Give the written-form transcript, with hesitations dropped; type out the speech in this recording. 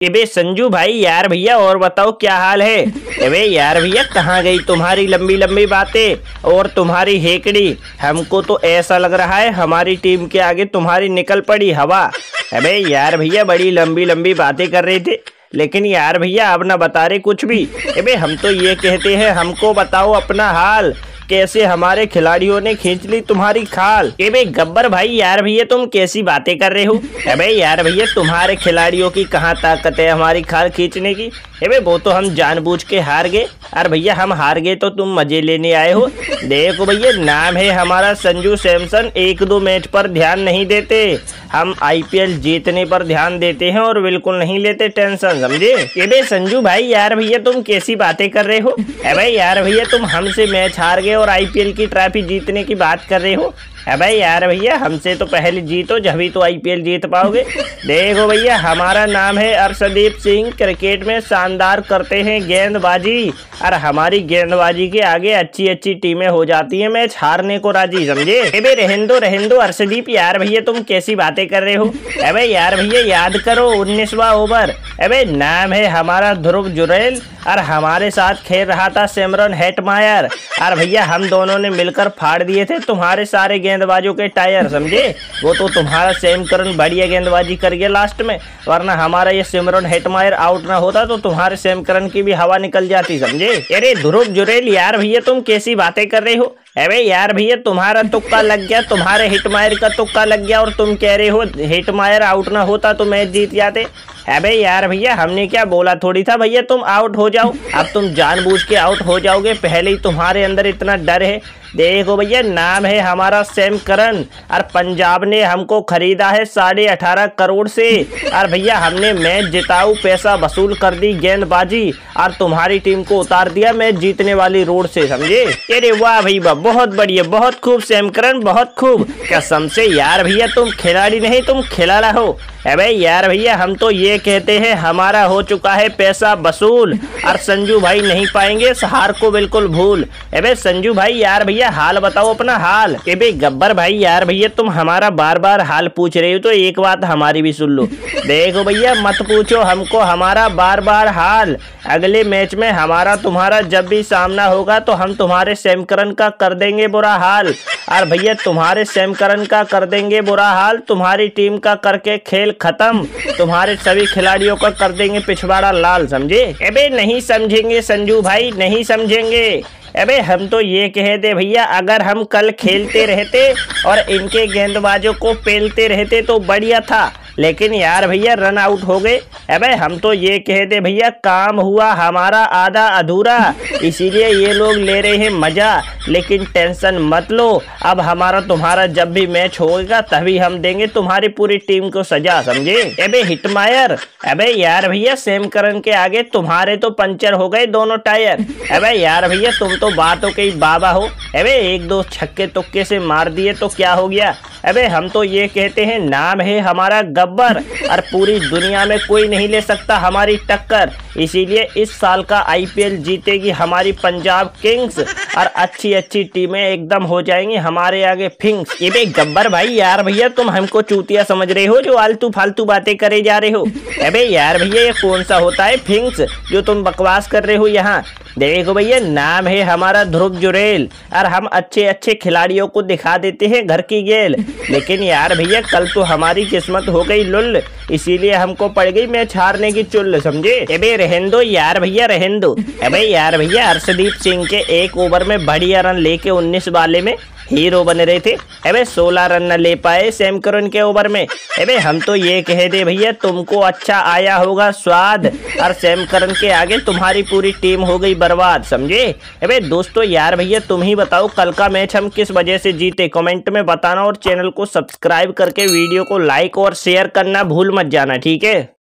एबे संजू भाई यार भैया और बताओ क्या हाल है। एबे यार भैया कहाँ गई तुम्हारी लंबी लंबी बातें और तुम्हारी हेकड़ी। हमको तो ऐसा लग रहा है हमारी टीम के आगे तुम्हारी निकल पड़ी हवा। अबे यार भैया बड़ी लंबी लंबी बातें कर रहे थे, लेकिन यार भैया अब ना बता रहे कुछ भी। अबे हम तो ये कहते हैं हमको बताओ अपना हाल, कैसे हमारे खिलाड़ियों ने खींच ली तुम्हारी खाल। अबे गब्बर भाई यार भैया तुम कैसी बातें कर रहे हो। अबे यार भैया तुम्हारे खिलाड़ियों की कहाँ ताकत है हमारी खाल खींचने की। अबे वो तो हम जानबूझ के हार गए। अरे भैया हम हार गए तो तुम मजे लेने आए हो। देखो भैया नाम है हमारा संजू सैमसन, एक दो मैच पर ध्यान नहीं देते, हम आईपीएल जीतने पर ध्यान देते हैं और बिल्कुल नहीं लेते टेंशन, समझे। अबे संजू भाई यार भैया तुम कैसी बातें कर रहे हो। अबे यार भैया तुम हमसे मैच हार गए और आईपीएल की ट्रॉफी जीतने की बात कर रहे हो। अबे यार भैया हमसे तो पहले जीतो जभी तो आईपीएल जीत पाओगे। देखो भैया हमारा नाम है अर्शदीप सिंह, क्रिकेट में शानदार करते हैं गेंदबाजी और हमारी गेंदबाजी के आगे अच्छी अच्छी टीमें हो जाती हैं मैच हारने को राजी, समझे। अबे रहने अर्शदीप यार भैया तुम कैसी बातें कर रहे हो। अबे यार भैया याद करो 19वां ओवर। अबे नाम है हमारा ध्रुव जुरैल और हमारे साथ खेल रहा था सिमरन हेटमायर और भैया हम दोनों ने मिलकर फाड़ दिए थे तुम्हारे सारे गेंदबाजों के टायर, समझे। वो तो तुम्हारा सैम करन बढ़िया गेंदबाजी कर गया लास्ट में, वरना हमारा ये सिमरन हेटमायर आउट ना होता तो तुम्हारे सैम करन की भी हवा निकल जाती, समझे। अरे ध्रुव जुरैल यार भैया तुम कैसी बातें कर रहे हो। अबे यार भैया तुम्हारा तुक्का लग गया, तुम्हारे हिटमायर का तुक्का लग गया और तुम कह रहे हो हिटमायर आउट ना होता तो मैच जीत जाते। अबे यार भैया हमने क्या बोला थोड़ी था भैया तुम आउट हो जाओ, अब तुम जानबूझ के आउट हो जाओगे, पहले ही तुम्हारे अंदर इतना डर है। देखो भैया नाम है हमारा सैम करन और पंजाब ने हमको खरीदा है 18.5 करोड़ से और भैया हमने मैच जिताऊ पैसा वसूल कर दी गेंदबाजी और तुम्हारी टीम को उतार दिया मैच जीतने वाली रोड से, समझे। अरे वाह भाई वाह, बहुत बढ़िया, बहुत खूब सैम करन, बहुत खूब। कसम से यार भैया तुम खिलाड़ी नहीं तुम खिलाड़ा हो। अबे यार भैया हम तो ये कहते हैं हमारा हो चुका है पैसा वसूल और संजू भाई नहीं पाएंगे इस हार को बिल्कुल भूल। अबे संजू भाई यार भैया हाल बताओ अपना हाल। अबे गब्बर भाई यार भैया तुम हमारा बार बार हाल पूछ रहे हो तो एक बात हमारी भी सुन लो। देखो भैया मत पूछो हमको हमारा बार बार हाल, अगले मैच में हमारा तुम्हारा जब भी सामना होगा तो हम तुम्हारे सैम करन का कर देंगे बुरा हाल और भैया तुम्हारे सैम करन का कर देंगे बुरा हाल, तुम्हारी टीम का करके खेल खत्म, तुम्हारे सभी खिलाड़ियों का कर देंगे पिछवाड़ा लाल, समझे। अबे नहीं समझेंगे संजू भाई, नहीं समझेंगे। अबे हम तो ये कह दे भैया अगर हम कल खेलते रहते और इनके गेंदबाजों को पेलते रहते तो बढ़िया था, लेकिन यार भैया रन आउट हो गए। अबे हम तो ये कह दे भैया काम हुआ हमारा आधा अधूरा, इसीलिए ये लोग ले रहे हैं मजा, लेकिन टेंशन मत लो, अब हमारा तुम्हारा जब भी मैच होगा तभी हम देंगे तुम्हारी पूरी टीम को सजा, समझे। अबे हिटमायर, अबे यार भैया सैम करन के आगे तुम्हारे तो पंचर हो गए दोनों टायर। अबे यार भैया तुम तो बातों के बाबा हो। अबे एक दो छक्के तुक्के से मार दिए तो क्या हो गया। अबे हम तो ये कहते हैं नाम है हमारा गब्बर और पूरी दुनिया में कोई नहीं ले सकता हमारी टक्कर, इसीलिए इस साल का आईपीएल जीतेगी हमारी पंजाब किंग्स और अच्छी अच्छी टीमें एकदम हो जाएंगी हमारे आगे फिंक्स। ये गब्बर भाई यार भैया तुम हमको चूतिया समझ रहे हो जो आलतू फालतू बातें करे जा रहे हो। अबे यार भैया ये कौन सा होता है फिंक्स जो तुम बकवास कर रहे हो यहाँ। देखो भैया नाम है हमारा ध्रुव जुरैल और हम अच्छे अच्छे खिलाड़ियों को दिखा देते हैं घर की गेल, लेकिन यार भैया कल तो हमारी किस्मत हो गई लुल, इसीलिए हमको पड़ गई मैच हारने की चुल, समझे। अबे रहन दो यार भैया रहन दो। अबे यार भैया अर्शदीप सिंह के एक ओवर में बढ़िया रन लेके 19 वाले में हीरो बन रहे थे। अबे 16 रन न ले पाए सैम करन के ओवर में। अबे हम तो ये कह दे भैया तुमको अच्छा आया होगा स्वाद और सैम करन के आगे तुम्हारी पूरी टीम हो गई बर्बाद, समझे। अबे दोस्तों यार भैया तुम ही बताओ कल का मैच हम किस वजह से जीते, कमेंट में बताना और चैनल को सब्सक्राइब करके वीडियो को लाइक और शेयर करना भूल मत जाना, ठीक है।